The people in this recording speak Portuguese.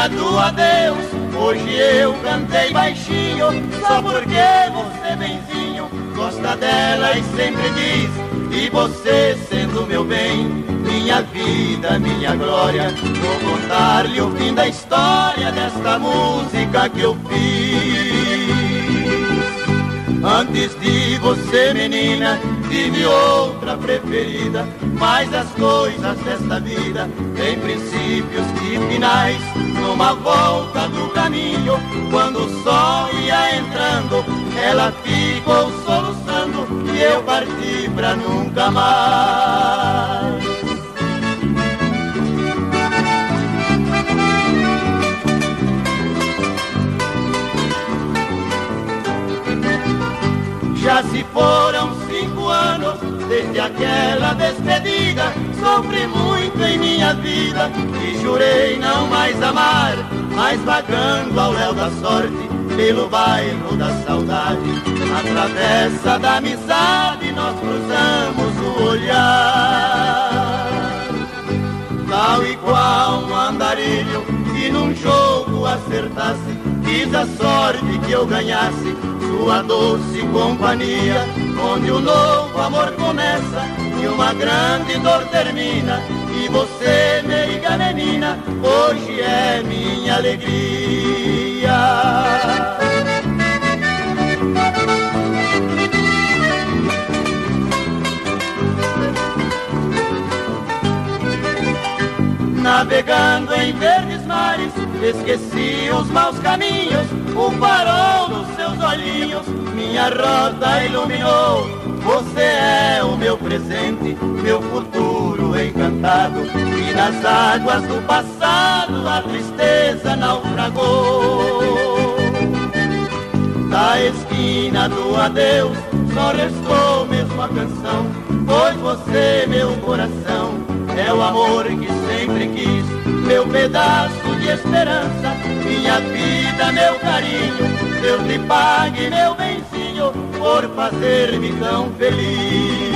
esquina do adeus, hoje eu cantei baixinho, só porque você, benzinho, gosta dela e sempre diz. E você, sendo meu bem, minha vida, minha glória, vou contar-lhe o fim da história desta música que eu fiz. Antes de você, menina, tive outra preferida, mas as coisas desta vida têm princípios e finais. Numa volta do caminho, quando o sol ia entrando, ela ficou soluçando e eu parti pra nunca mais. Já se foram 5 anos desde aquela despedida, sofri muito em minha vida e jurei não mais amar, mas vagando ao léu da sorte, pelo bairro da saudade, na travessa da amizade nós cruzamos o olhar. Tal e qual um andarilho que num jogo acertasse, quis a sorte que eu ganhasse sua doce companhia, onde o novo amor começa e uma grande dor termina. E você, meiga menina, hoje é minha alegria. Navegando em verdes mares, esqueci os maus caminhos, o farol dos seus olhinhos minha rota iluminou. Você é o meu presente, meu futuro encantado, e nas águas do passado a tristeza naufragou. Da esquina do adeus só restou mesmo a canção, pois você, meu coração, é o amor que sempre quis, meu pedaço de esperança, minha vida, meu carinho. Deus lhe pague, meu benzinho, por fazer-me tão feliz.